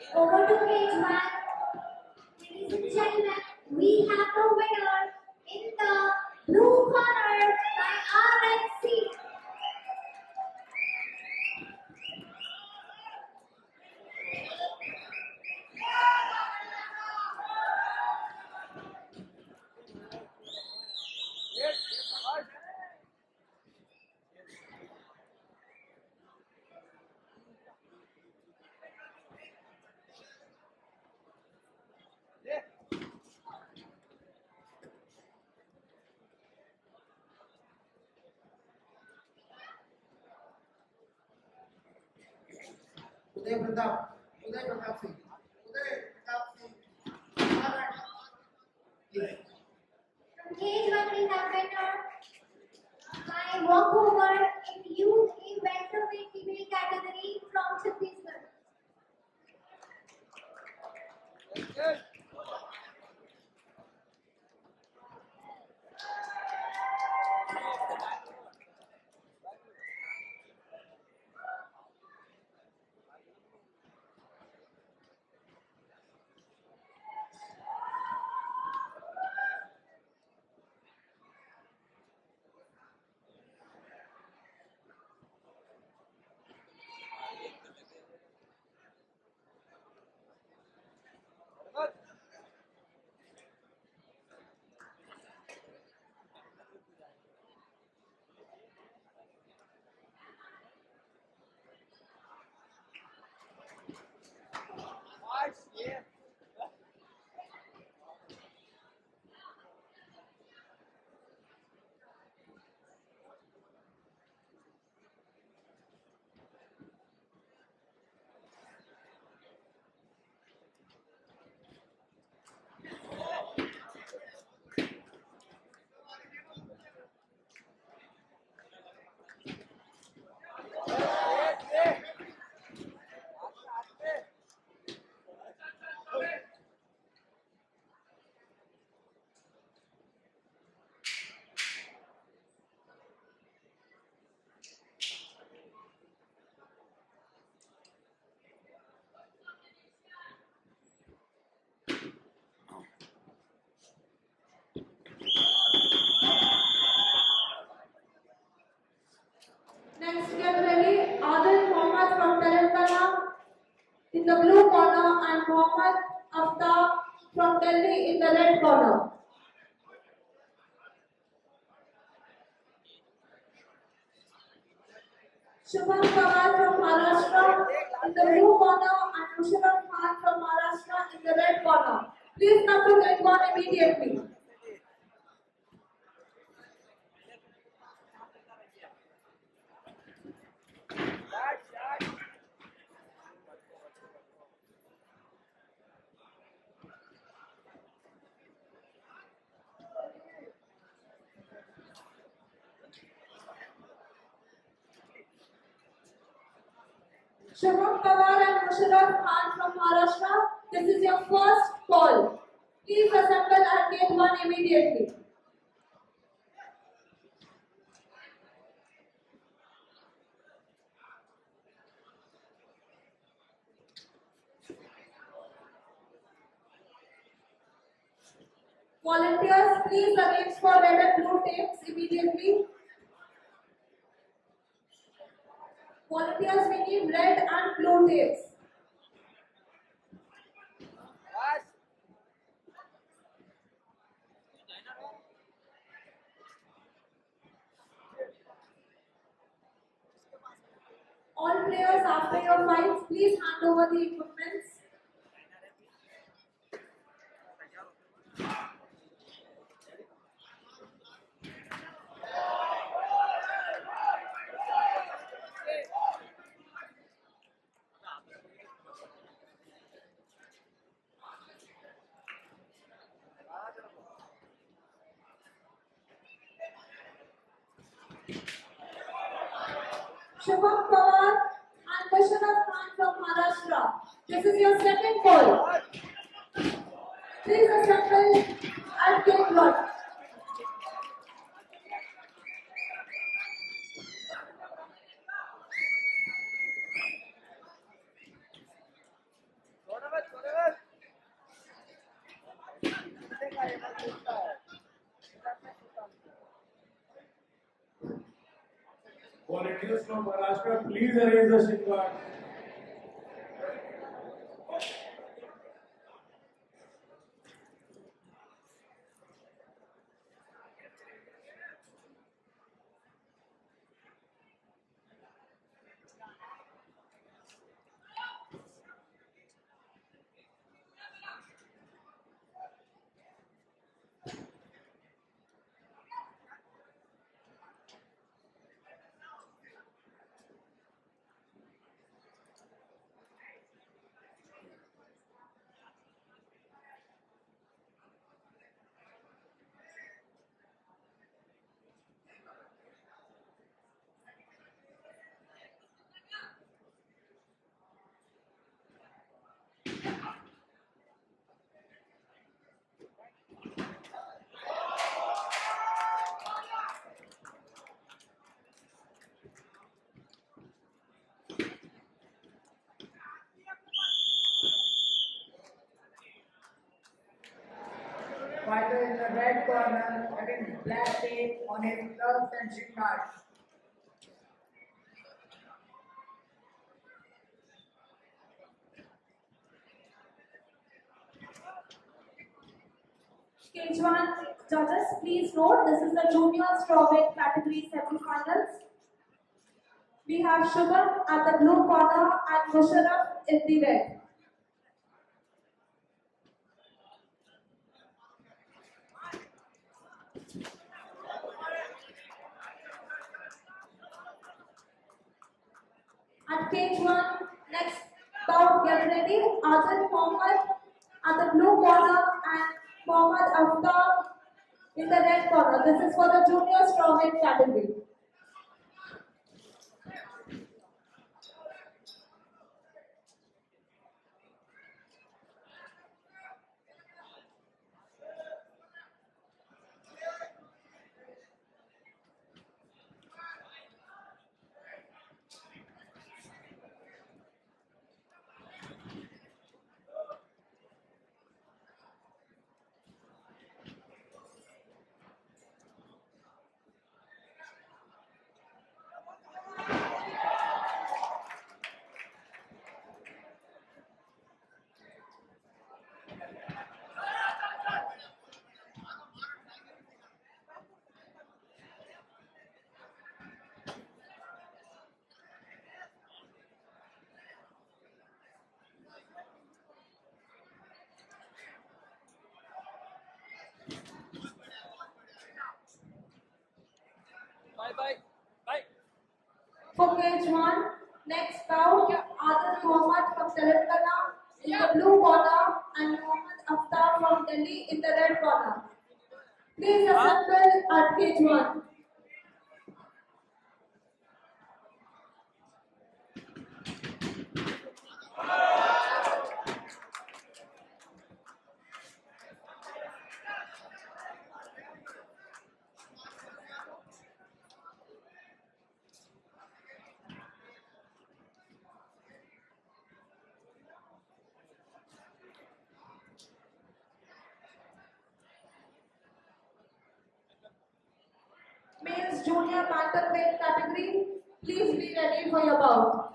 Over to page one. Ladies and gentlemen, we have the winner in the blue corner by RNC. Uday Pratap Singh. Please. From cage one, we have winner by walkover in youth welterweight female category from Chhattisgarh. Next, get ready. Adil Mohammed from Telangana in the blue corner and Mohammed Aftab from Delhi in the red corner. Shubham Pawar from Maharashtra in the blue corner and Musharraf Khan from Maharashtra in the red corner. Please come to get one immediately. Shubham Pawar and Musharraf Khan from Maharashtra, this is your first call. Please assemble and get one immediately. Volunteers, please arrange for red and blue tapes immediately. Volunteers, we need red and blue tapes. All players, after your fights, please hand over the equipments. Shubham Pawar and Musharraf Khan from Maharashtra. This is your second call. Please assemble and take one. Volunteers from Maharashtra, please arrange the shin guard. Fighter in the red corner having black tape on his gloves and shin guards. Stage 1 judges, please note this is the junior strawweight category semi-finals. We have Shubham at the blue corner and Musharraf in the red. At cage 1, next bout, get ready. Adil Mohammed at the blue corner and Mohammad Aftab in the red corner. This is for the junior strawweight category. Bye. For cage 1, next bout, Adil Mohammed from Telangana in the blue corner and Mohammad Aftab from Delhi in the red corner. Please assemble at cage 1. Male Junior Featherweight category, please be ready for your bout.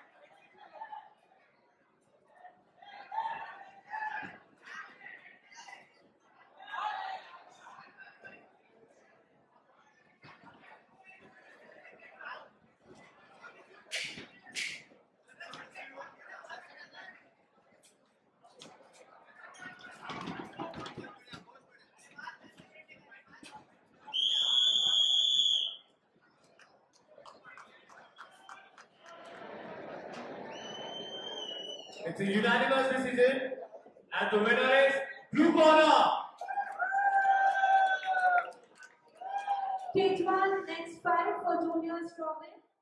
It's a unanimous decision, and the winner is blue corner. Cage 1, next fight for junior strawweight.